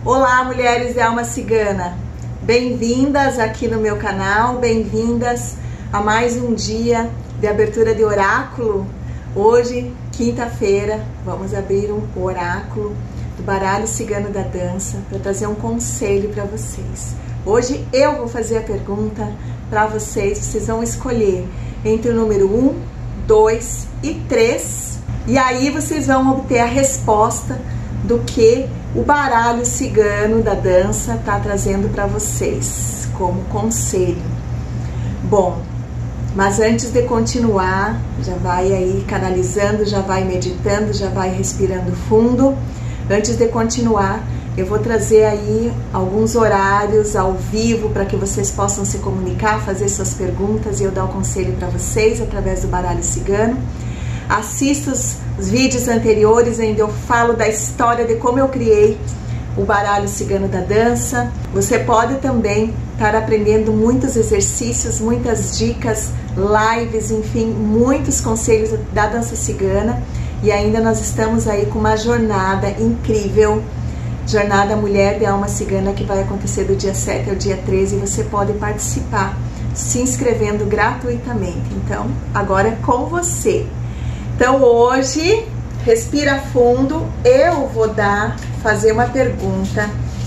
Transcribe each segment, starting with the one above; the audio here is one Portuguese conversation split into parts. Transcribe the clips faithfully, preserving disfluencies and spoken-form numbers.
Olá, mulheres de alma cigana, bem-vindas aqui no meu canal, bem-vindas a mais um dia de abertura de oráculo. Hoje, quinta-feira, vamos abrir um oráculo do baralho cigano da dança para trazer um conselho para vocês. Hoje eu vou fazer a pergunta para vocês, vocês vão escolher entre o número um, dois e três e aí vocês vão obter a resposta do que o baralho cigano da dança está trazendo para vocês como conselho. Bom, mas antes de continuar, já vai aí canalizando, já vai meditando, já vai respirando fundo. Antes de continuar, eu vou trazer aí alguns horários ao vivo para que vocês possam se comunicar, fazer suas perguntas e eu dar o conselho para vocês através do baralho cigano. Assista os, os vídeos anteriores, onde eu falo da história de como eu criei o baralho cigano da dança. Você pode também estar aprendendo muitos exercícios, muitas dicas, lives, enfim, muitos conselhos da dança cigana. E ainda nós estamos aí com uma jornada incrível, Jornada Mulher de Alma Cigana, que vai acontecer do dia sete ao dia treze, e você pode participar se inscrevendo gratuitamente. Então, agora é com você. Então hoje, respira fundo, eu vou dar, fazer uma pergunta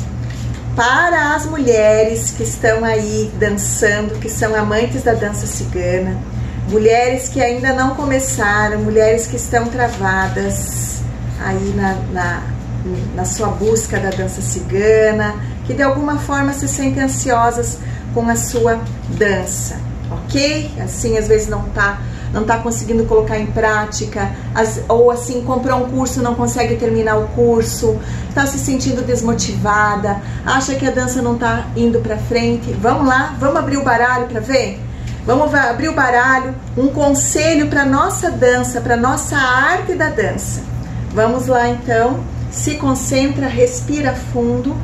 para as mulheres que estão aí dançando, que são amantes da dança cigana, mulheres que ainda não começaram, mulheres que estão travadas aí na, na, na sua busca da dança cigana, que de alguma forma se sentem ansiosas com a sua dança, ok? Assim, às vezes não tá não está conseguindo colocar em prática, as, ou assim, comprou um curso, não consegue terminar o curso, está se sentindo desmotivada, acha que a dança não está indo para frente. Vamos lá, vamos abrir o baralho para ver? Vamos abrir o baralho, um conselho para nossa dança, para nossa arte da dança. Vamos lá então, se concentra, respira fundo,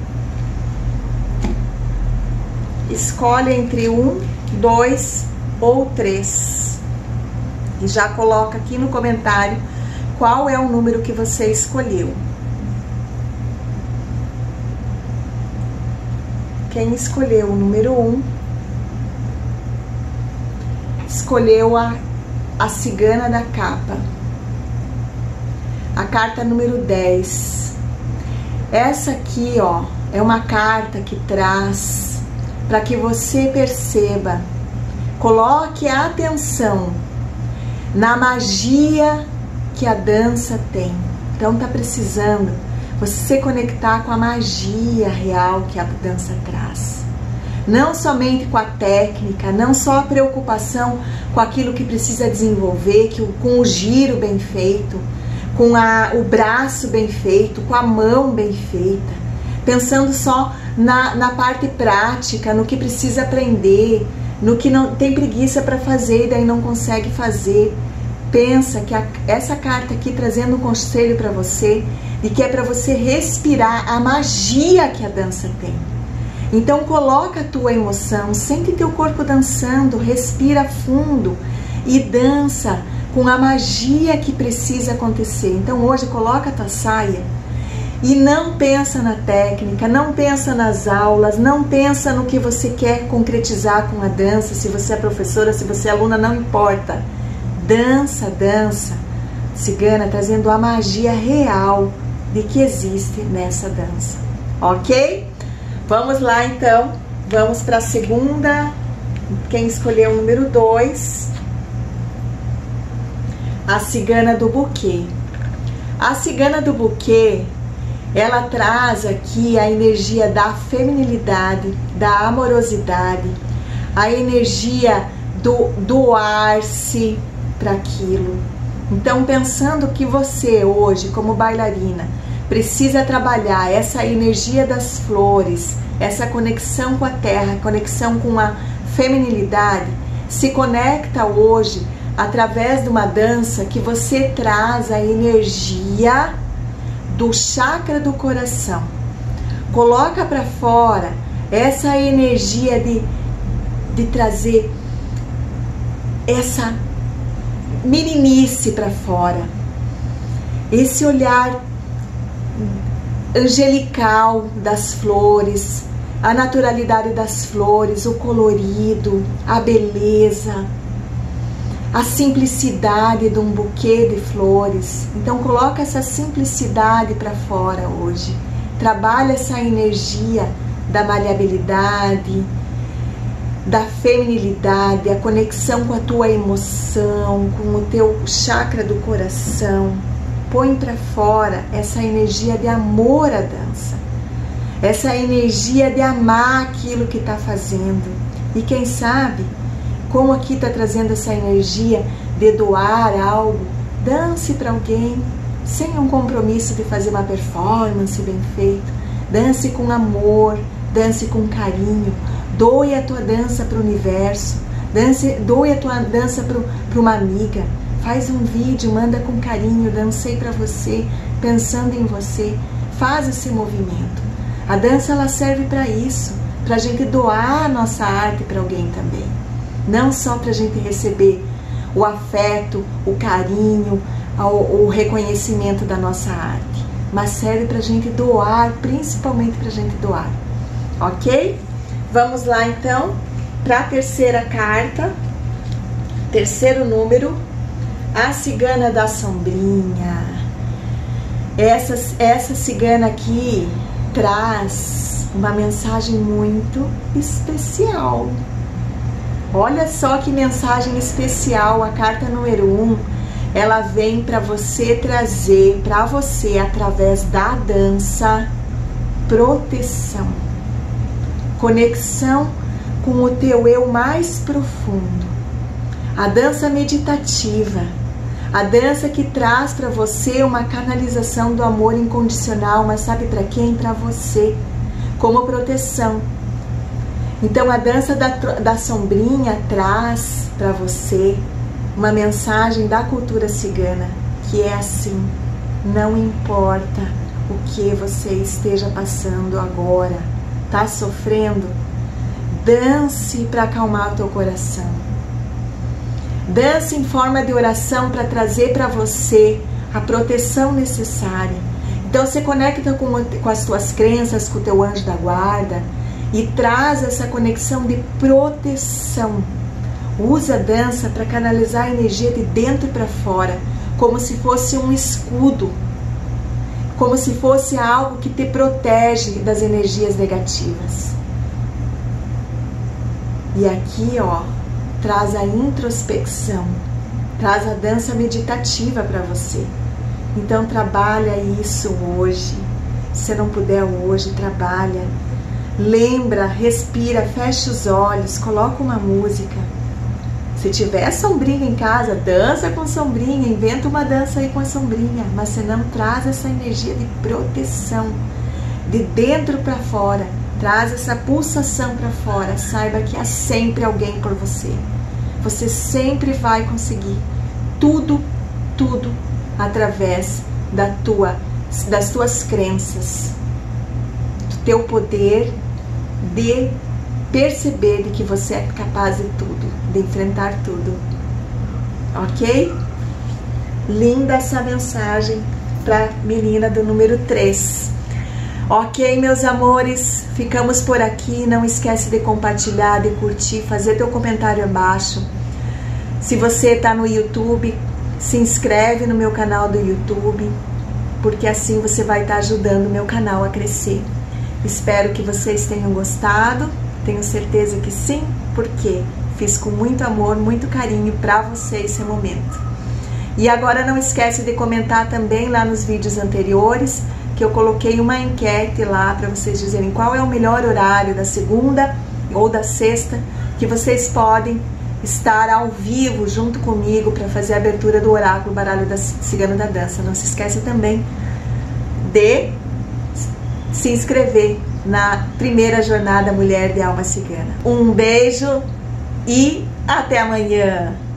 escolhe entre um, dois ou três. E já coloca aqui no comentário qual é o número que você escolheu. Quem escolheu o número um, escolheu a, a cigana da capa. A carta número dez. Essa aqui, ó, é uma carta que traz para que você perceba, coloque a atenção na magia que a dança tem. Então tá precisando você se conectar com a magia real que a dança traz. Não somente com a técnica, não só a preocupação com aquilo que precisa desenvolver, que, com o giro bem feito, com a, o braço bem feito, com a mão bem feita, pensando só na, na parte prática, no que precisa aprender, no que não tem preguiça para fazer e daí não consegue fazer. Pensa que a, essa carta aqui trazendo um conselho para você, de que é para você respirar a magia que a dança tem. Então coloca a tua emoção, sente teu corpo dançando, respira fundo e dança com a magia que precisa acontecer. Então hoje coloca a tua saia e não pensa na técnica, não pensa nas aulas, não pensa no que você quer concretizar com a dança, se você é professora, se você é aluna, não importa. Dança, dança cigana, trazendo a magia real de que existe nessa dança, ok? Vamos lá então, vamos para a segunda. Quem escolheu o número dois, a cigana do buquê. A cigana do buquê, ela traz aqui a energia da feminilidade, da amorosidade, a energia do doar-se para aquilo. Então, pensando que você hoje, como bailarina, precisa trabalhar essa energia das flores, essa conexão com a terra, conexão com a feminilidade, se conecta hoje através de uma dança que você traz a energia do chakra do coração. Coloca para fora essa energia de, de trazer essa meninice para fora, esse olhar angelical das flores, a naturalidade das flores, o colorido, a beleza, a simplicidade de um buquê de flores. Então coloca essa simplicidade para fora hoje. Trabalha essa energia da maleabilidade, da feminilidade, a conexão com a tua emoção, com o teu chakra do coração. Põe para fora essa energia de amor à dança, essa energia de amar aquilo que está fazendo. E quem sabe, como aqui está trazendo essa energia de doar algo, dance para alguém, sem um compromisso de fazer uma performance bem feita. Dance com amor, dance com carinho, doe a tua dança para o universo, dance, doe a tua dança para uma amiga, faz um vídeo, manda com carinho, dancei para você, pensando em você, faz esse movimento. A dança ela serve para isso, para a gente doar a nossa arte para alguém também, não só para a gente receber o afeto, o carinho, o, o reconhecimento da nossa arte, mas serve para a gente doar, principalmente para a gente doar, ok? Vamos lá então para a terceira carta, terceiro número, a cigana da sombrinha. Essa, essa cigana aqui traz uma mensagem muito especial. Olha só que mensagem especial, a carta número um, ela vem para você trazer para você, através da dança, proteção, conexão com o teu eu mais profundo, a dança meditativa, a dança que traz para você uma canalização do amor incondicional, mas sabe para quem? Para você, como proteção. Então a dança da, da sombrinha traz para você uma mensagem da cultura cigana, que é assim: não importa o que você esteja passando agora, tá sofrendo, dance para acalmar o teu coração. Dance em forma de oração para trazer para você a proteção necessária. Então se conecta com, com as tuas crenças, com o teu anjo da guarda e traz essa conexão de proteção. Usa a dança para canalizar a energia de dentro para fora, como se fosse um escudo, como se fosse algo que te protege das energias negativas. E aqui, ó, traz a introspecção, traz a dança meditativa para você. Então trabalha isso hoje. Se não puder hoje, trabalha. Lembra, respira, fecha os olhos, coloca uma música. Se tiver sombrinha em casa, dança com sombrinha, inventa uma dança aí com a sombrinha, mas se não, traz essa energia de proteção, de dentro para fora, traz essa pulsação para fora. Saiba que há sempre alguém por você. Você sempre vai conseguir tudo, tudo através da tua, das tuas crenças, do teu poder de perceber de que você é capaz de tudo, de enfrentar tudo, ok? Linda essa mensagem para a menina do número três. Ok, meus amores, ficamos por aqui. Não esquece de compartilhar, de curtir, fazer teu comentário abaixo. Se você está no YouTube, se inscreve no meu canal do YouTube, porque assim você vai estar ajudando o meu canal a crescer. Espero que vocês tenham gostado. Tenho certeza que sim, porque fiz com muito amor, muito carinho para você esse momento. E agora não esquece de comentar também lá nos vídeos anteriores, que eu coloquei uma enquete lá para vocês dizerem qual é o melhor horário da segunda ou da sexta que vocês podem estar ao vivo junto comigo para fazer a abertura do oráculo Baralho da Cigana da Dança. Não se esquece também de se inscrever na primeira jornada Mulher de Alma Cigana. Um beijo e até amanhã!